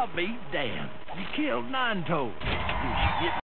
I'll be damned. You killed Nine Toes. You should get